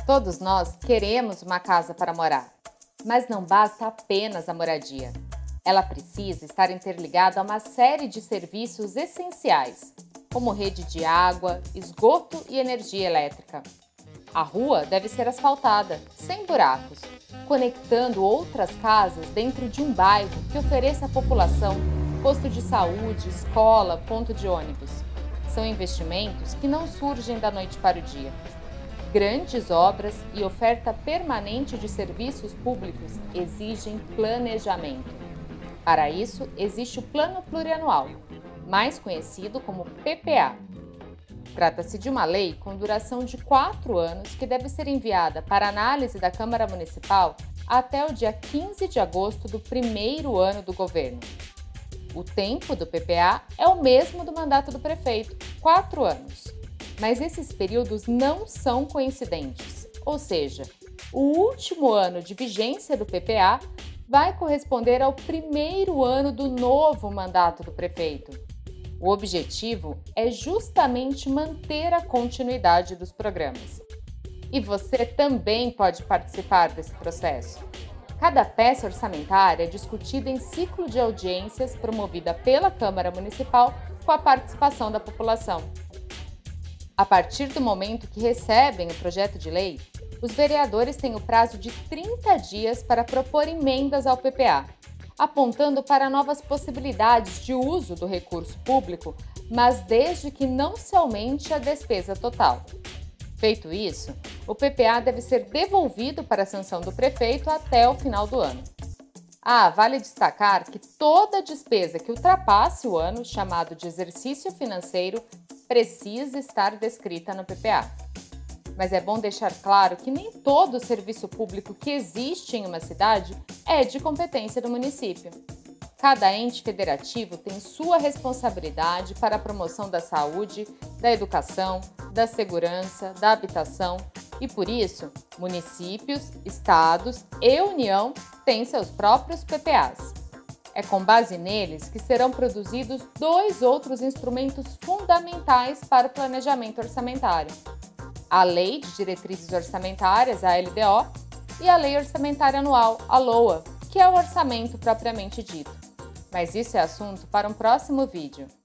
Todos nós queremos uma casa para morar, mas não basta apenas a moradia. Ela precisa estar interligada a uma série de serviços essenciais, como rede de água, esgoto e energia elétrica. A rua deve ser asfaltada, sem buracos, conectando outras casas dentro de um bairro que ofereça à população posto de saúde, escola, ponto de ônibus. São investimentos que não surgem da noite para o dia. Grandes obras e oferta permanente de serviços públicos exigem planejamento. Para isso, existe o Plano Plurianual, mais conhecido como PPA. Trata-se de uma lei com duração de 4 anos que deve ser enviada para análise da Câmara Municipal até o dia 15 de agosto do primeiro ano do governo. O tempo do PPA é o mesmo do mandato do prefeito, 4 anos. Mas esses períodos não são coincidentes, ou seja, o último ano de vigência do PPA vai corresponder ao primeiro ano do novo mandato do prefeito. O objetivo é justamente manter a continuidade dos programas. E você também pode participar desse processo. Cada peça orçamentária é discutida em ciclo de audiências promovida pela Câmara Municipal com a participação da população. A partir do momento que recebem o projeto de lei, os vereadores têm o prazo de 30 dias para propor emendas ao PPA, apontando para novas possibilidades de uso do recurso público, mas desde que não se aumente a despesa total. Feito isso, o PPA deve ser devolvido para a sanção do prefeito até o final do ano. Vale destacar que toda despesa que ultrapasse o ano, chamado de exercício financeiro, precisa estar descrita no PPA. Mas é bom deixar claro que nem todo o serviço público que existe em uma cidade é de competência do município. Cada ente federativo tem sua responsabilidade para a promoção da saúde, da educação, da segurança, da habitação e, por isso, municípios, estados e União têm seus próprios PPAs. É com base neles que serão produzidos 2 outros instrumentos fundamentais para o planejamento orçamentário: a Lei de Diretrizes Orçamentárias, a LDO, e a Lei Orçamentária Anual, a LOA, que é o orçamento propriamente dito. Mas isso é assunto para um próximo vídeo.